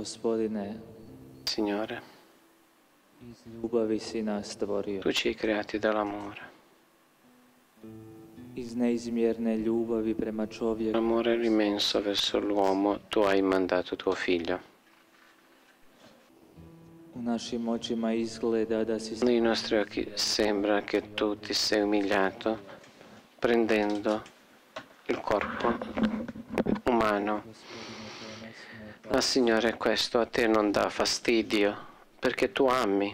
Gospodine, Signore, iz ljubavi si nas stvorio. tu ci hai creati dall'amore. Iz neizmjerne ljubavi prema čovjeku L'amore immenso verso l'uomo, tu hai mandato tuo figlio. u našim očima izgleda da si Nei nostri occhi sembra che tu ti sei umiliato prendendo il corpo umano. Ma Signore, questo a te non dà fastidio, perché tu ami.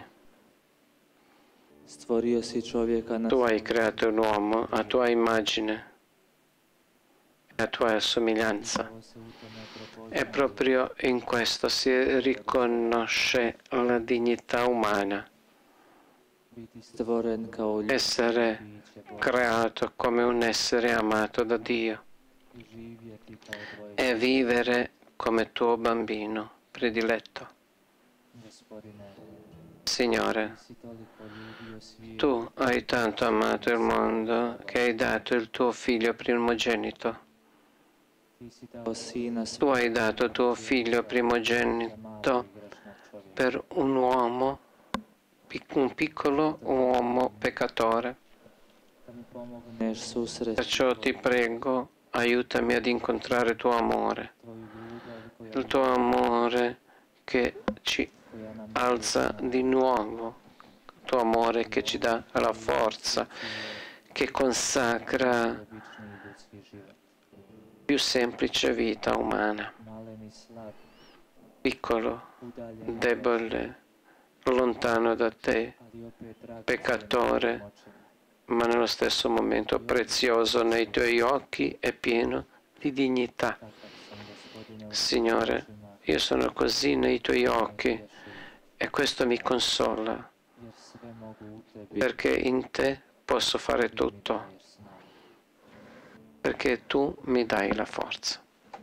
stvorio si čovjeka na Tu hai creato l'uomo a tua immagine, a tua somiglianza. E proprio in questo si riconosce la dignità umana. biti stvoren kao Essere creato come un essere amato da Dio i živjeti kao tvoje e vivere come tuo bambino prediletto. Gospodine, Signore, ti si toliko ljubio svijet, tu hai tanto amato il mondo che hai dato il tuo figlio primogenito. ti si dao sina Tu hai dato tuo figlio primogenito per un uomo, un piccolo uomo peccatore. da mi pomogneš susret Perciò ti prego, aiutami ad incontrare il tuo amore, tvoju ljubav koja il tuo amore che ci nam alza di nuovo, il tuo amore che ci dà la forza, che consacra obični ljudski život. più semplice vita umana, Malen i slab, piccolo, udaljen, debole, lontano da te, ali opet drag peccatore, moćan. ma nello stesso momento prezioso nei tuoi occhi e pieno di dignità. Takav sam, Gospodine, u Signore, očima, io sono così nei tuoi occhi utješiv, e questo mi consola, jer sve mogu u tebi, perché in te posso fare ti mi tutto, daješ snagu. perché tu mi dai la forza.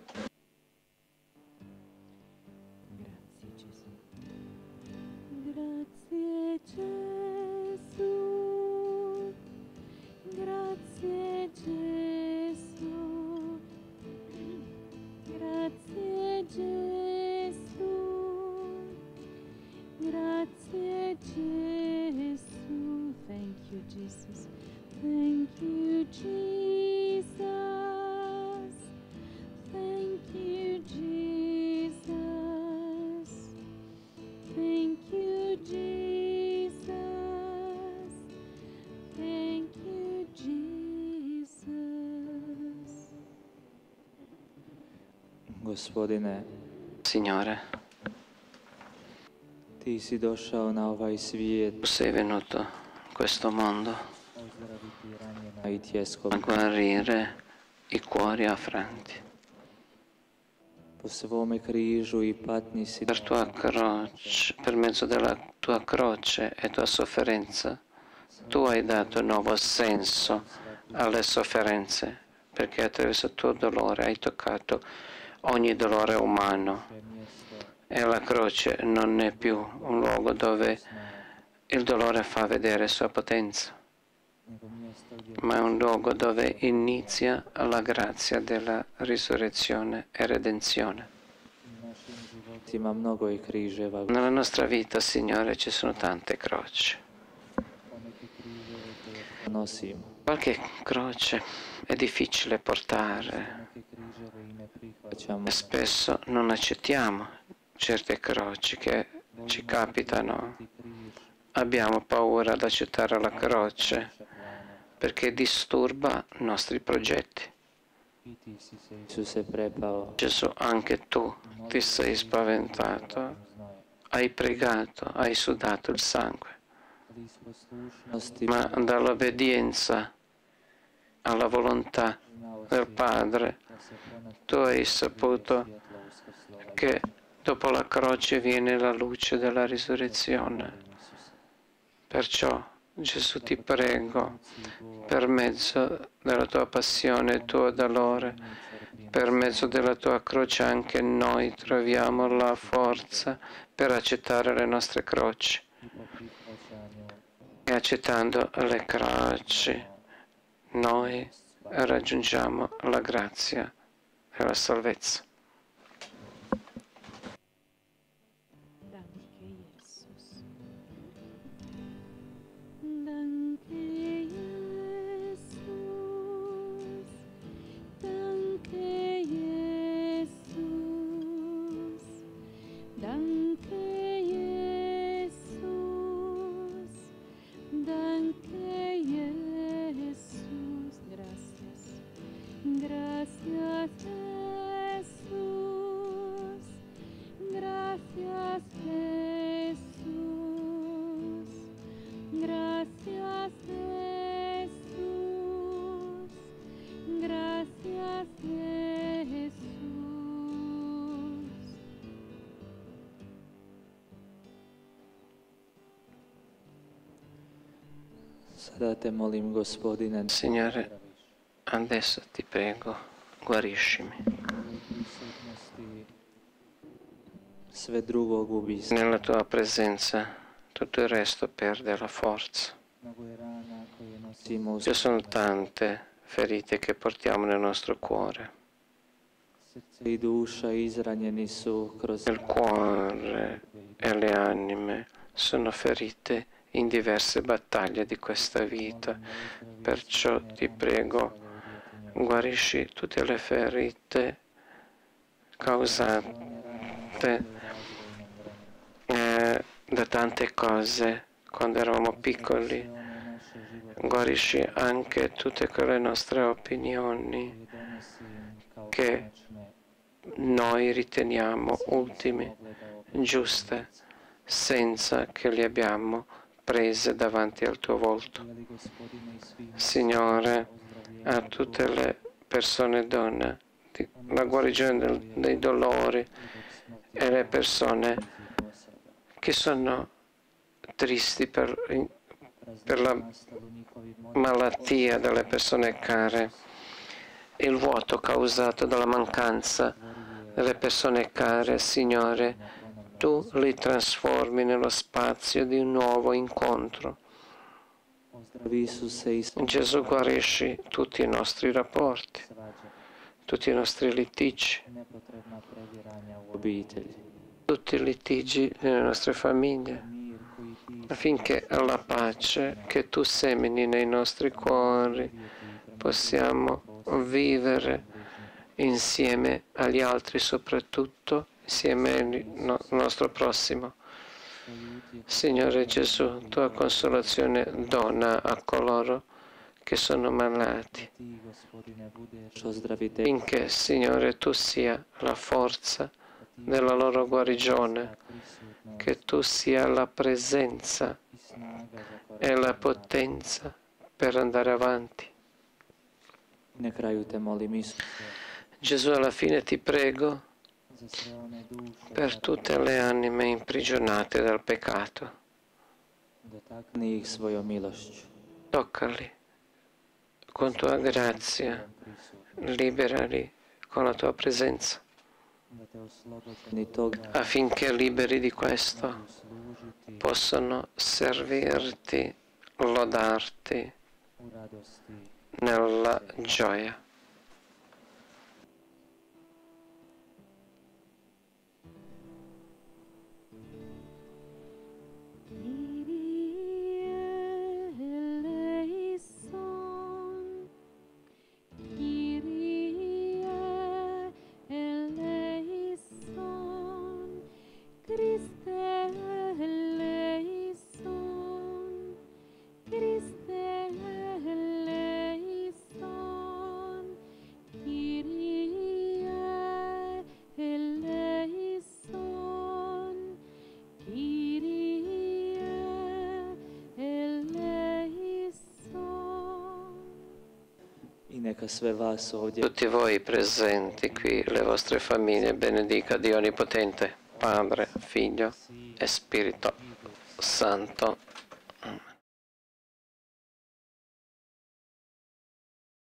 Grazie Gesù, grazie Gesù, grazie Gesù, grazie Gesù. Thank you, Jesus. Thank you, Jesus. Thank you, Jesus. Thank you, Jesus. Thank you, Jesus. Gospodine, Signore, ti si došao na ovaj svijet tu sei venuto in questo mondo ozdraviti ranjena i a tjeskovi. guarire i cuori affranti. Po svome križu i patnji si Per mezzo della tua croce e tua sofferenza, tu hai dato nuovo senso alle sofferenze, perché attraverso il tuo dolore hai toccato ogni dolore umano. mjesto E la croce non è più un luogo dove il dolore fa vedere la sua potenza, nego mjesto gdje ma è un luogo dove inizia la grazia della risurrezione e redenzione. u našim životima mnogo je križeva. Nella nostra vita, Signore, ci sono tante croci. Poneki križeve teško nosimo, Qualche croce è difficile portare neke križeve i ne prihvaćamo. e spesso non accettiamo certe croci che ci capitano. Ti križ, Abbiamo paura ad accettare la croce naše plane. perché disturba i nostri progetti. I ti si se, Isuse, prepao Gesù, anche tu ti sei spaventato, znoje. hai pregato, hai sudato il sangue, Ali iz poslušnosti ma dall'obbedienza alla volontà znao del si Padre da se ponad tu hai saputo svjetlo uskrsloga. che dopo la croce viene la luce della risurrezione. Isuse, Perciò, Gesù, ti prego, per mezzo della tua passione e tuo dolore, per mezzo della tua croce anche noi troviamo la forza per accettare le nostre croci. i po prihvaćanju E accettando le croci, noi raggiungiamo la grazia e la salvezza. Sada te molim, Gospodine, Signore, adesso ti prego, guariscimi. prisutnosti sve drugo gubi Nella tua presenza tutto il resto perde la forza. mnogo je rana koje nosimo u Ci sono tante ferite che portiamo nel nostro cuore. srce i duša izranjeni su kroz Il cuore e le anime sono ferite in diverse battaglie di questa vita. Perciò ti prego, guarisci tutte le ferite causate da tante cose quando eravamo piccoli. Guarisci anche tutte quelle nostre opinioni che noi riteniamo ultime, giuste, senza che le abbiamo prese davanti al tuo volto. Signore, a tutte le persone e donne, la guarigione dei dolori e le persone che sono tristi per la malattia delle persone care, il vuoto causato dalla mancanza delle persone care, Signore, tu li trasformi nello spazio di un nuovo incontro. Gesù, guarisci tutti i nostri rapporti, tutti i nostri litigi, tutti i litigi nelle nostre famiglie, affinché la pace che tu semini nei nostri cuori possiamo vivere insieme agli altri, soprattutto insieme al nostro prossimo. Signore Gesù, tua consolazione dona a coloro che sono malati, finché, Signore, tu sia la forza della loro guarigione, che tu sia la presenza e la potenza per andare avanti. Gesù, alla fine ti prego per tutte le anime imprigionate dal peccato. Toccali con tua grazia, liberali con la tua presenza, affinché liberi di questo possano servirti, lodarti nella gioia. Tutti voi presenti qui, le vostre famiglie, benedica Dio Onnipotente, Padre, Figlio e Spirito Santo. Amen.